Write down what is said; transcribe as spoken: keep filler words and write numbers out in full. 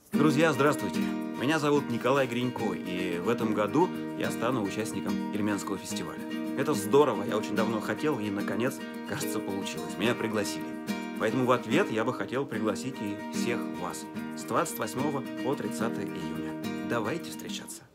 Друзья, здравствуйте! Меня зовут Николай Гринько, и в этом году я стану участником Ильменского фестиваля. Это здорово, я очень давно хотел, и, наконец, кажется, получилось. Меня пригласили. Поэтому в ответ я бы хотел пригласить и всех вас с двадцать восьмого по тридцатое июня. Давайте встречаться!